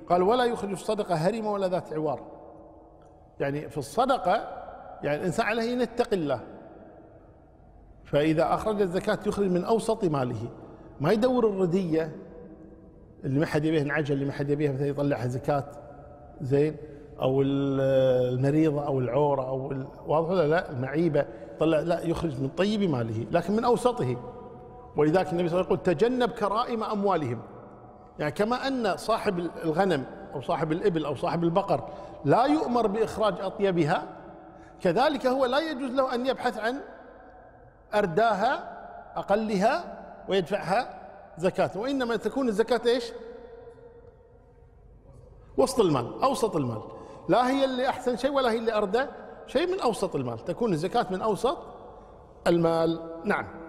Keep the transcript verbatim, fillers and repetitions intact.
قال ولا يخرج الصدقة هرمة ولا ذات عوار. يعني في الصدقة يعني الإنسان عليه أن يتقي الله، فإذا أخرج الزكاة يخرج من أوسط ماله، ما يدور الردية اللي ما حد يبيه، العجل اللي ما حد يبيها مثلا يطلعها زكاة زين، أو المريضة أو العورة أو واضح ولا لا، المعيبة طلع، لا، يخرج من طيب ماله لكن من أوسطه. ولذلك النبي صلى الله عليه وسلم يقول تجنب كرائم أموالهم. يعني كما أن صاحب الغنم أو صاحب الإبل أو صاحب البقر لا يؤمر بإخراج أطيبها، كذلك هو لا يجوز له أن يبحث عن أرداها أقلها ويدفعها زكاة، وإنما تكون الزكاة إيش؟ وسط المال، أوسط المال، لا هي اللي أحسن شيء ولا هي اللي أردى شيء، من أوسط المال، تكون الزكاة من أوسط المال. نعم.